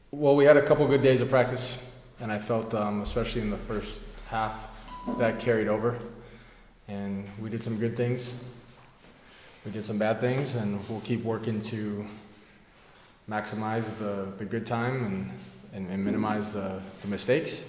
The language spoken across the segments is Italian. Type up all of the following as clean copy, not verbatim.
Well, we had a couple good days of practice, and I felt, especially in the first half, that carried over. And we did some good things. We did some bad things, and we'll keep working to maximize the good time and minimize the mistakes.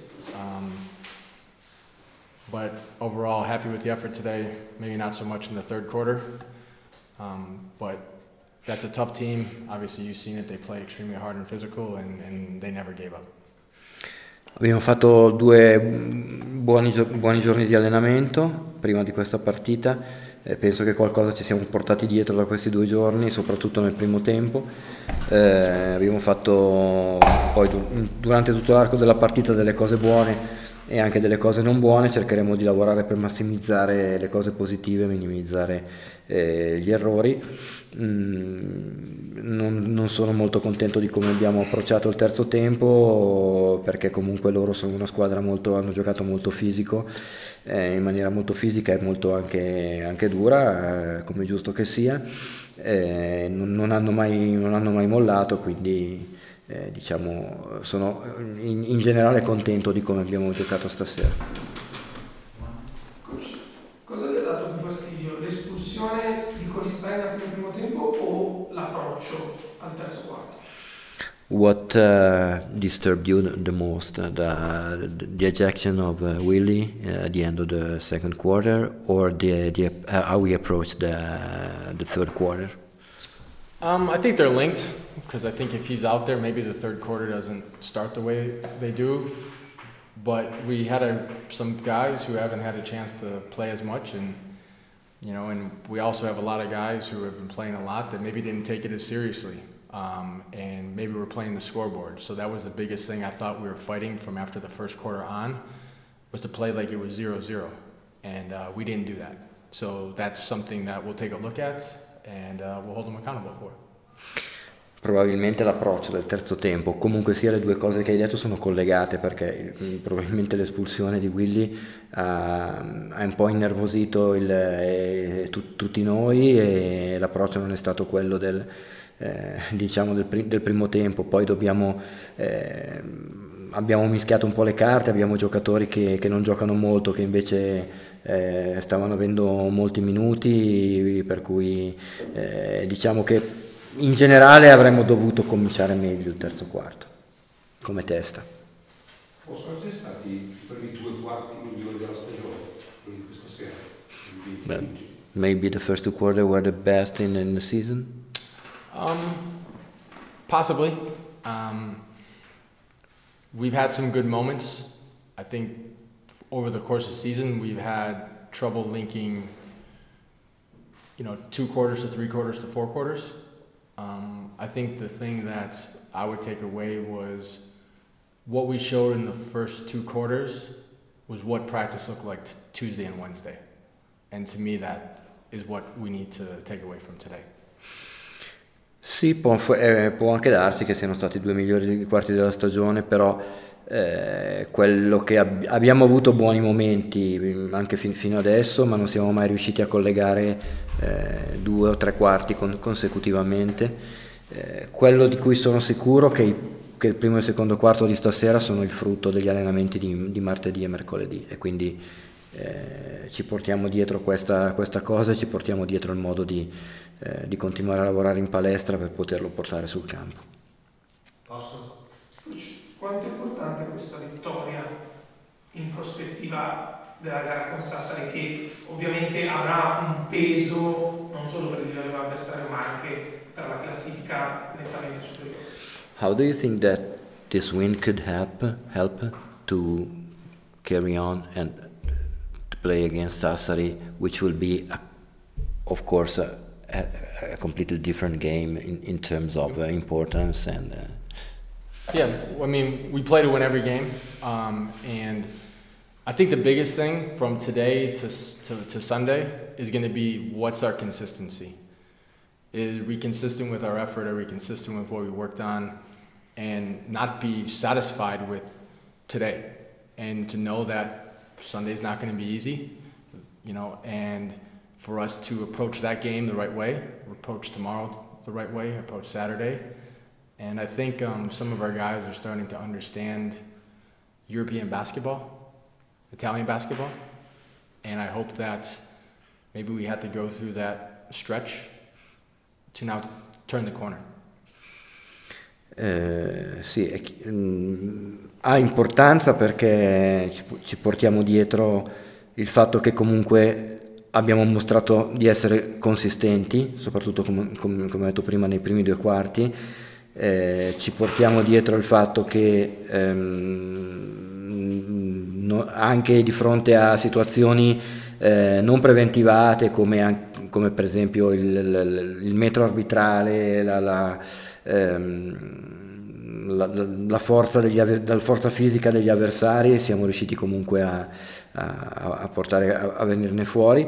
But overall, happy with the effort today. Maybe not so much in the third quarter, but that's a tough team. Obviously, you've seen it. They play extremely hard and physical, and they never gave up. Abbiamo fatto due buoni giorni di allenamento prima di questa partita. Penso che qualcosa ci siamo portati dietro da questi 2 giorni, soprattutto nel primo tempo. Abbiamo fatto poi durante tutto l'arco della partita delle cose buone e anche delle cose non buone. Cercheremo di lavorare per massimizzare le cose positive e minimizzare gli errori. Non sono molto contento di come abbiamo approcciato il terzo tempo, perché comunque loro sono una squadra hanno giocato molto fisico, in maniera molto fisica e molto anche dura, come giusto che sia. Non hanno mai mollato, quindi diciamo sono in generale contento di come abbiamo giocato stasera. Coach, cosa vi ha dato più fastidio? L'espulsione di Conistein a fine primo tempo o l'approccio al terzo quarto? What disturbed you the most? The ejection of Willie at the end of the second quarter, or how we approached the third quarter? I think they're linked, because I think if he's out there, maybe the third quarter doesn't start the way they do. But we had some guys who haven't had a chance to play as much, and we also have a lot of guys who have been playing a lot that maybe didn't take it as seriously, and maybe we're playing the scoreboard. So that was the biggest thing I thought we were fighting from after the first quarter on, was to play like it was 0-0, and we didn't do that. So that's something that we'll take a look at, and we'll hold them accountable for. Probabilmente l'approccio del terzo tempo. Comunque sia, le due cose che hai detto sono collegate, perché probabilmente l'espulsione di Willy ha un po' innervosito tutti noi, e l'approccio non è stato quello del primo tempo. Poi abbiamo mischiato un po' le carte, abbiamo giocatori che non giocano molto, che invece stavano avendo molti minuti, per cui diciamo che in generale avremmo dovuto cominciare meglio il terzo quarto, come testa. Possono essere stati i primi 2 quarti migliori della stagione, quelli di questa sera? Maybe the first 2 quarters were the best in the season? Possibly. We've had some good moments. I think over the course of the season we've had trouble linking 2 quarters to 3 quarters to 4 quarters. I think the thing that I would take away was what we showed in the first 2 quarters was what practice looked like Tuesday and Wednesday. And to me, that is what we need to take away from today. Sì, può anche darsi che siano stati i 2 migliori quarti della stagione, però quello che abbiamo avuto buoni momenti anche fino adesso, ma non siamo mai riusciti a collegare 2 o 3 quarti consecutivamente. Quello di cui sono sicuro che il primo e il secondo quarto di stasera sono il frutto degli allenamenti di martedì e mercoledì, e quindi ci portiamo dietro questa cosa, ci portiamo dietro il modo di continuare a lavorare in palestra per poterlo portare sul campo. Posso? Quanto è importante questa vittoria in prospettiva della gara con Sassari, che ovviamente avrà un peso non solo per il livello dell'avversario ma anche per la classifica nettamente superiore? How do you think that this win could help to carry on and to play against Sassari, which will be of course a completely different game in terms of importance and Yeah, I mean, we play to win every game, and I think the biggest thing from today to Sunday is going to be what's our consistency. Is we consistent with our effort? Are we consistent with what we worked on? And not be satisfied with today, and to know that Sunday's not going to be easy, and for us to approach that game the right way, approach tomorrow the right way, approach Saturday, And I think some of our guys are starting to understand European basketball, Italian basketball, and I hope that maybe we had to go through that stretch to now turn the corner. Sì, ha importanza perché ci portiamo dietro il fatto che comunque abbiamo mostrato di essere consistenti, soprattutto come ho detto prima nei primi due quarti. Ci portiamo dietro il fatto che anche di fronte a situazioni non preventivate come per esempio il metro arbitrale, la forza fisica degli avversari, siamo riusciti comunque a portare a venirne fuori.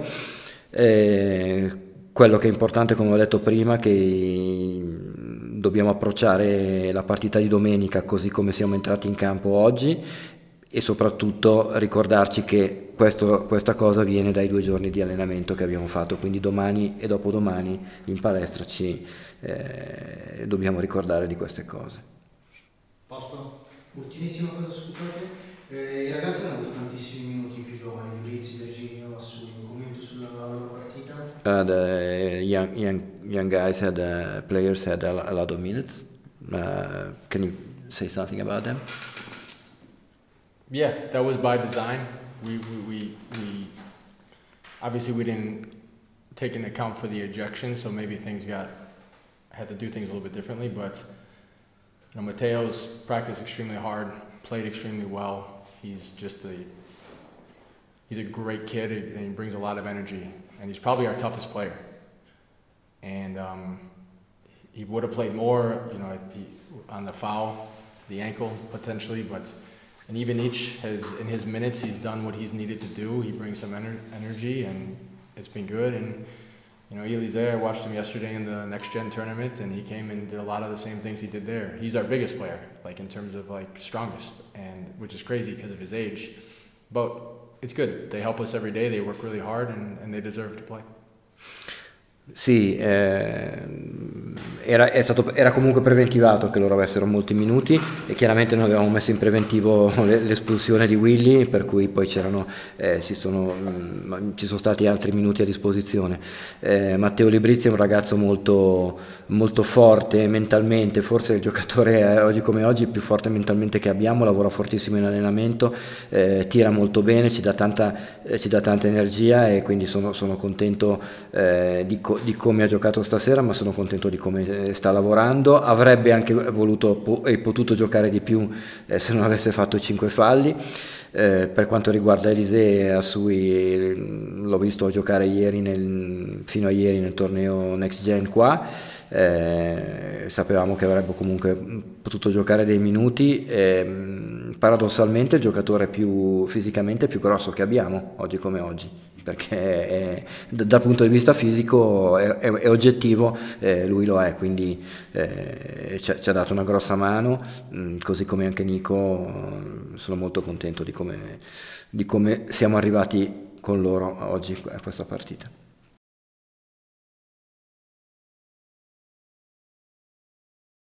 Quello che è importante, come ho detto prima, che dobbiamo approcciare la partita di domenica così come siamo entrati in campo oggi, e soprattutto ricordarci che questa cosa viene dai 2 giorni di allenamento che abbiamo fatto, quindi domani e dopodomani in palestra dobbiamo ricordare di queste cose. Posto? Ultimissima cosa, scusate. I ragazzi hanno avuto tantissimi minuti più giovani, Librizzi, Virginio, Assuni, un commento sulla loro partita? The young guys players had a lot of minutes. Can you say something about them? Yeah, that was by design. We obviously we didn't take into account for the ejection, so maybe had to do things a little bit differently. But Matteo's practiced extremely hard, played extremely well. He's a great kid, and he brings a lot of energy. And he's probably our toughest player. And he would have played more, on the foul, the ankle potentially, and even in his minutes, he's done what he's needed to do. He brings some energy, and it's been good. And Elise, I watched him yesterday in the Next Gen tournament, and he came and did a lot of the same things he did there. He's our biggest player, in terms of strongest, and which is crazy because of his age. But it's good. They help us every day. They work really hard, and they deserve to play. Sì, era comunque preventivato che loro avessero molti minuti, e chiaramente noi avevamo messo in preventivo l'espulsione di Willy, per cui poi ci sono stati altri minuti a disposizione. Matteo Librizzi è un ragazzo molto, molto forte mentalmente, forse il giocatore oggi come oggi più forte mentalmente che abbiamo, lavora fortissimo in allenamento, tira molto bene, ci dà tanta energia, e quindi sono contento di come ha giocato stasera, ma sono contento di come sta lavorando. Avrebbe anche voluto e potuto giocare di più se non avesse fatto i 5 falli. Per quanto riguarda Elise Assui, l'ho visto giocare fino a ieri nel torneo Next Gen qua. Sapevamo che avrebbe comunque potuto giocare dei minuti. Paradossalmente il giocatore fisicamente più grosso che abbiamo oggi come oggi, perché dal punto di vista fisico è oggettivo, lui lo è, quindi ci ha dato una grossa mano, così come anche Nico. Sono molto contento di come siamo arrivati con loro oggi a questa partita.